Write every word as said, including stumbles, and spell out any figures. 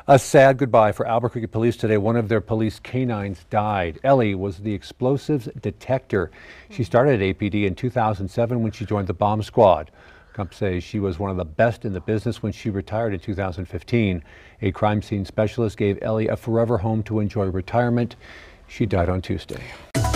A sad goodbye for Albuquerque police today. One of their police canines died. Ellie was the explosives detector. She started at A P D in two thousand seven when she joined the bomb squad. Cops say she was one of the best in the business when she retired in two thousand fifteen. A crime scene specialist gave Ellie a forever home to enjoy retirement. She died on Tuesday.